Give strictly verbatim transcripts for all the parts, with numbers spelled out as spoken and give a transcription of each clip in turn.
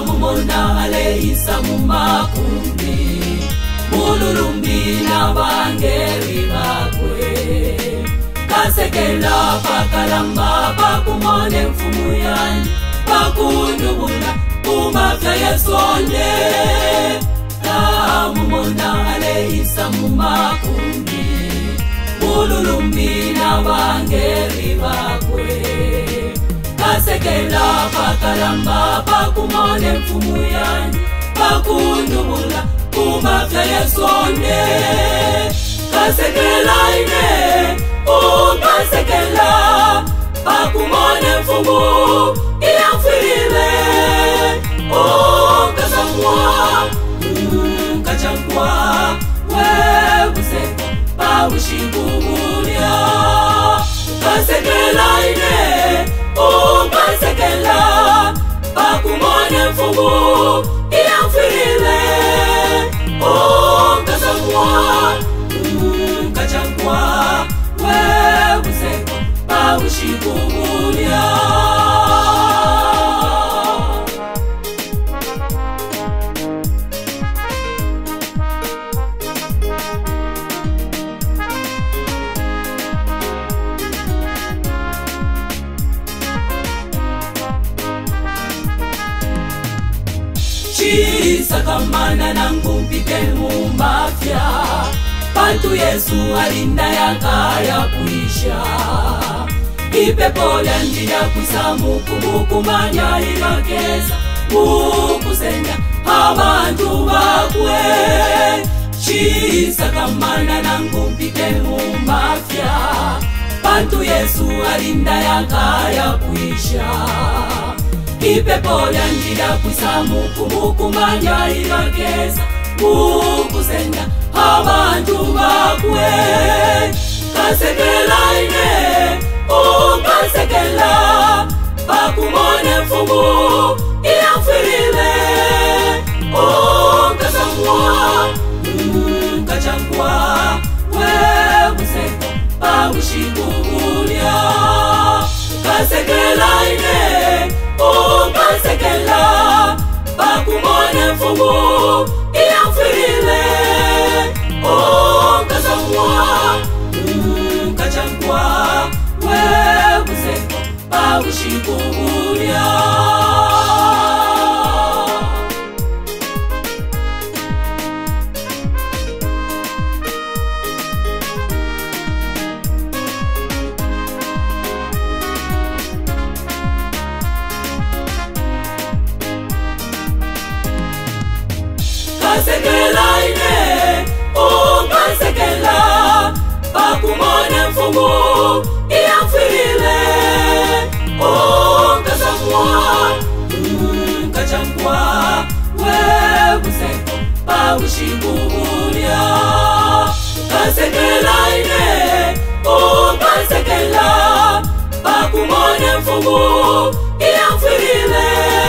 Tamumona aleisa mumakumbi mululumbi na bangeri bakwe kasekela pakalamba pakumone mfumu yani pakundubula kumafya yesonde Tamumona aleisa mumakumbi mululumbi na bangeri bakwe kasekela pakalamba pakumone mfumu yani pakundubula kumafya yesonde kasekela ine ukasekela pakumone mfumu iyafile ukasamwa ukachangwa webuseko pawushikubulia kasekela ine ukasekela pakumone mfumu iyafile ukasamwa ukachangwa webuseko pawushikubulia Chisakamana nangumpite mumafya Pantu Yesu alinda yakaya kuisha Ipepo lya njia kusamu kumukumanya ilakeza Mukusenya abantu bakwe Chisakamana nangumpite mumafya Pantu Yesu alinda yakaya kuisha Ipepo lya njia kusamu kumukumanya ilakeza Mukusenya abantu bakwe kasekela ine ukasekela pakumone mfumu iyafile ukasamwa ukachangwa webuseko pawushikubulia kasekela ine ukasekela pakumone mfumu iyafile ukasamwa ukachangwa webuseko pawushikubulia kasekela ine ukasekela pakumone mfumu iyafile ukasamwa ukachangwa webuseko pawushikubulia kasekela ine ukasekela pakumone mfumu iyafile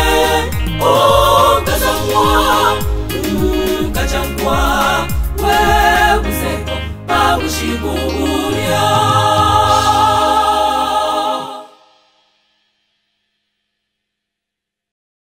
ukasamwa ukachangwa webuseko pawushikubulia